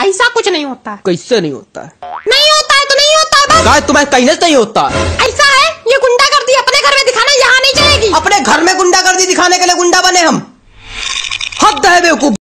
ऐसा कुछ नहीं होता है। कैसे नहीं होता है? नहीं होता है तो नहीं होता है बस। तुम्हें कहने से नहीं होता।